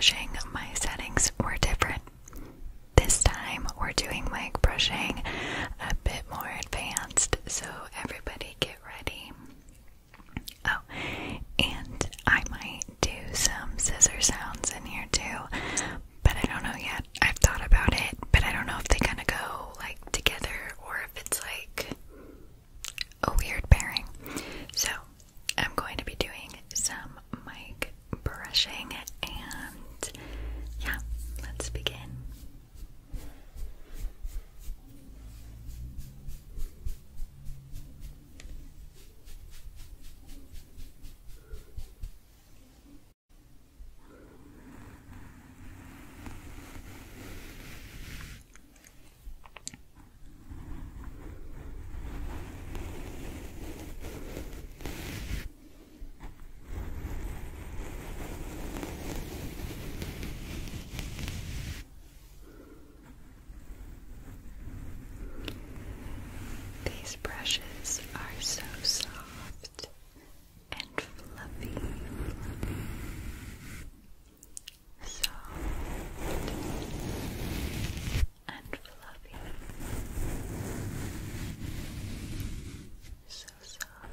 brushing, my settings were different. This time we're doing mic brushing a bit more advanced, so everybody get ready. Oh, and I might do some scissor sounds in here too, but I don't know yet. I've thought about it, but I don't know if they kind of go like together or if it's like a weird pairing. So I'm going to be doing some mic brushing, and yeah, let's begin. These brushes are so soft and fluffy, soft and fluffy, so soft.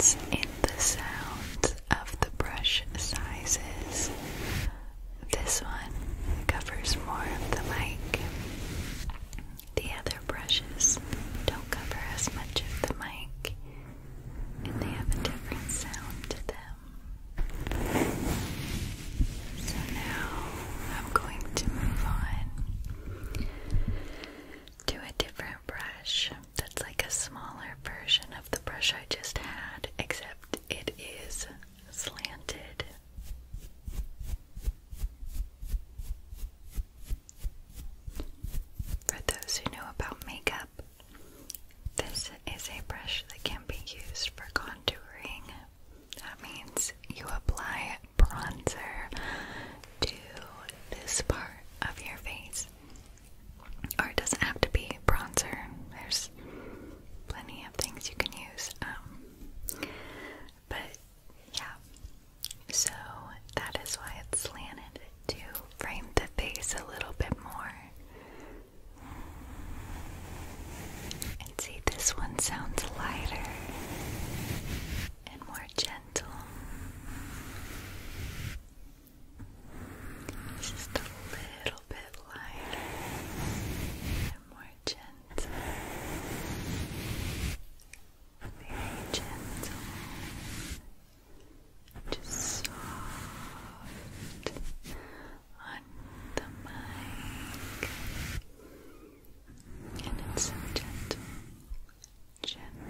difference in the sound of the brush sizes. This one covers more of the mic. The other brushes don't cover as much of the mic, and they have a different sound to them. So now I'm going to move on to a different brush that's like a smaller version of the brush I just had, except it is slanted. For those who know about makeup, this is a brush that can be used for contouring. That means you apply bronzer to this part of your face. Or it doesn't have to be bronzer. There's plenty of things you can use. But yeah, so that is why it's slanted, to frame the face a little bit more. And see, this one sounds lighter and more gentle. Just a little bit lighter and more gentle. Very gentle. Just soft on the mic. And it's so gentle. Gentle.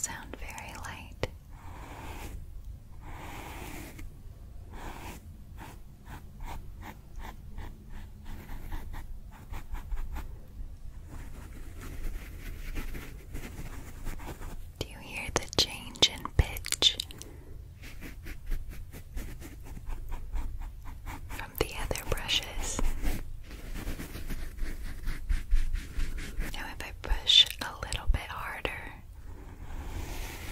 sound very light. Do you hear the change in pitch from the other brushes? Now if I push a little bit harder,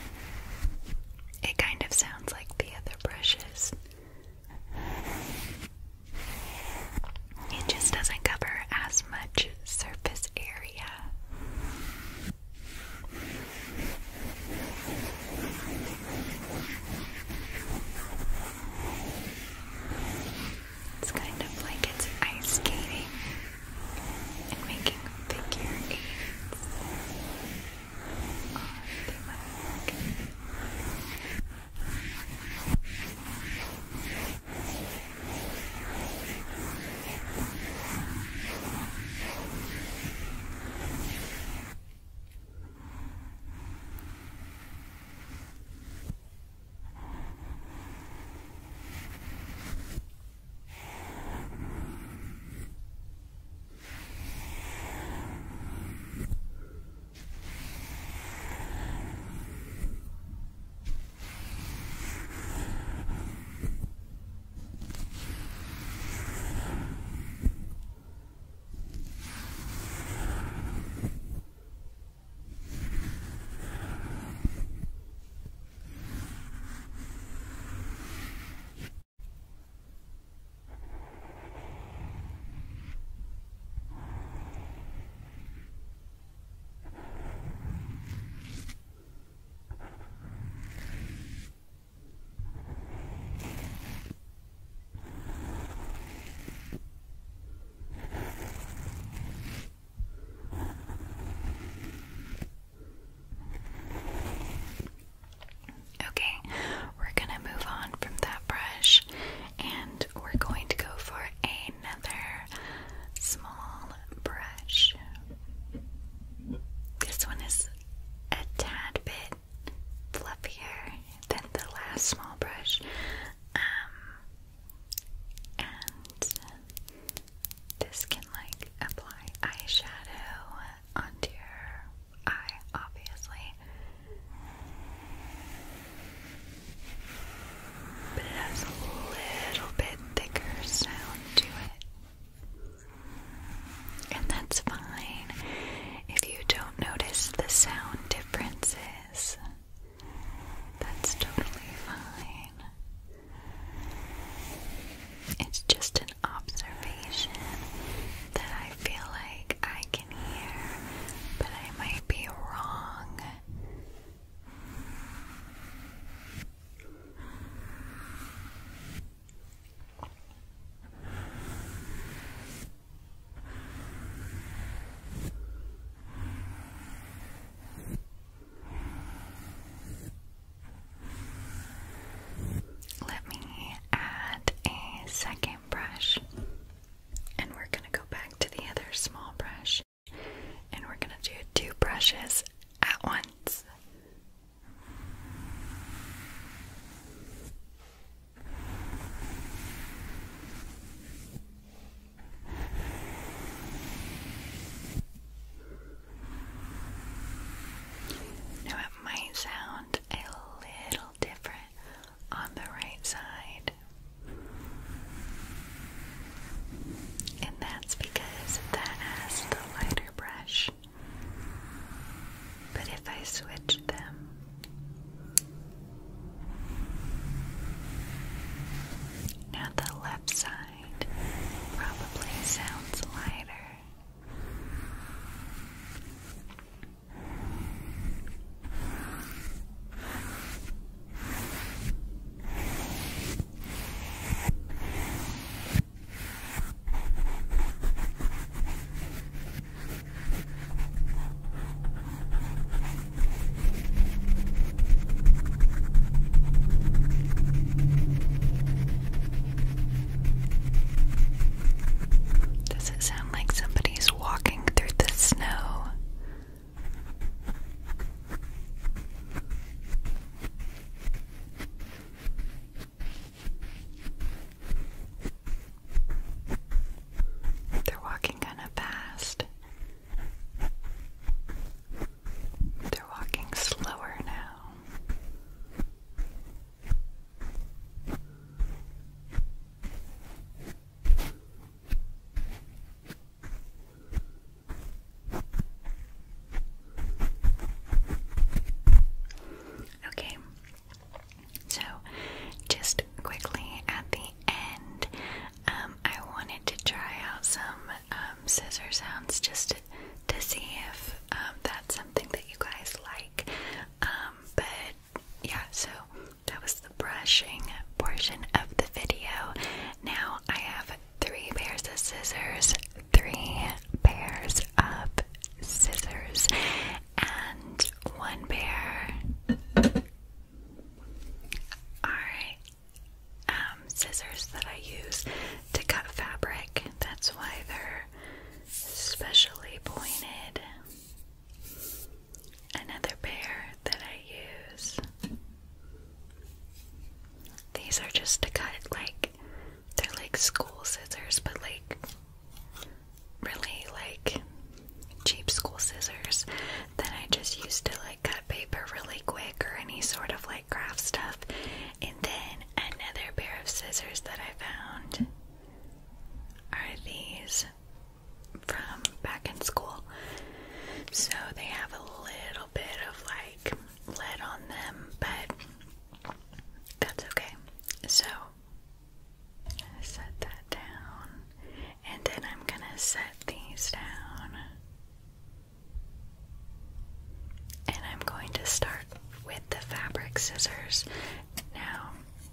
yeah, so that was the brushing portion of the video. Now I have 3 pairs of scissors, 3 pairs of scissors, and 1 pair are scissors that I use to cut fabric. That's why they're specially pointed. Another pair that I use, these are just to cut, like, they're like school scissors, but like really like cheap school scissors that I just use to like cut paper really quick or any sort of like craft stuff. And then another pair of scissors that I found are these from back in school. So they have a little bit of like lead on them, but that's okay. So set that down, and then I'm gonna set these down, and I'm going to start with the fabric scissors. Now,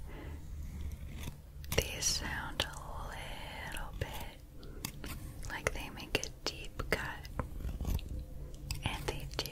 these sound a little bit like they make a deep cut, and they do.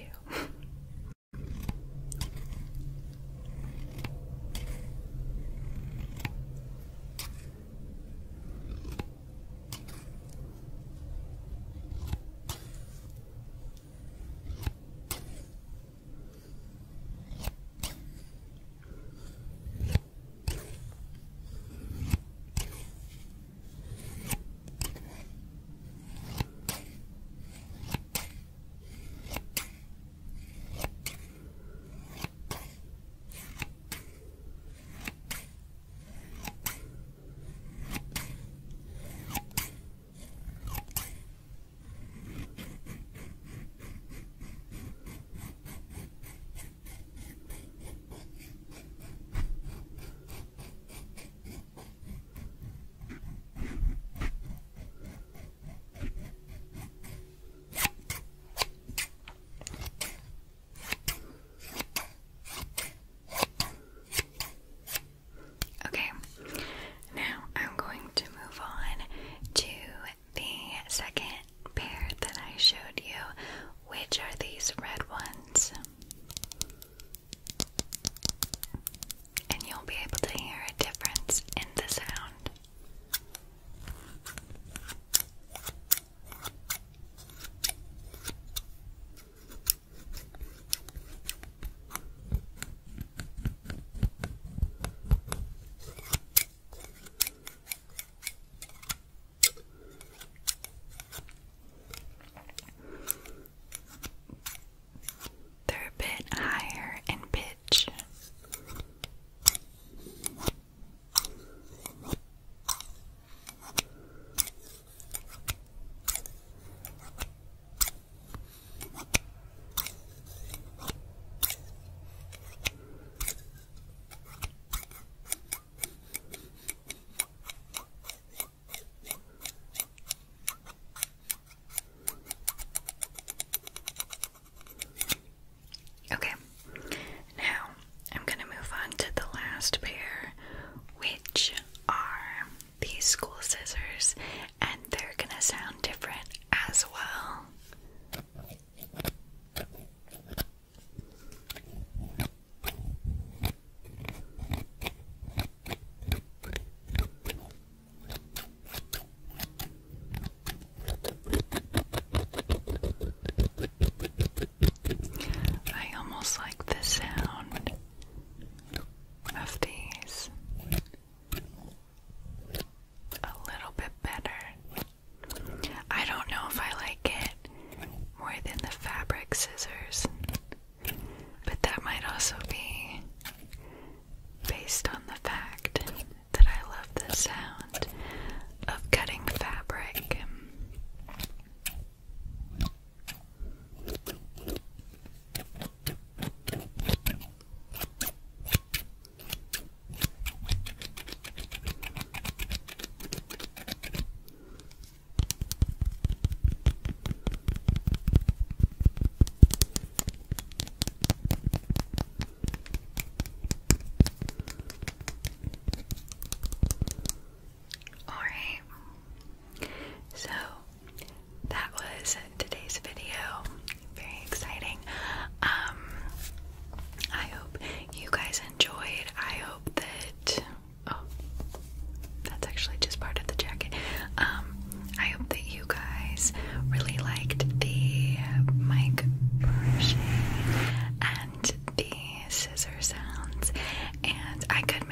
I could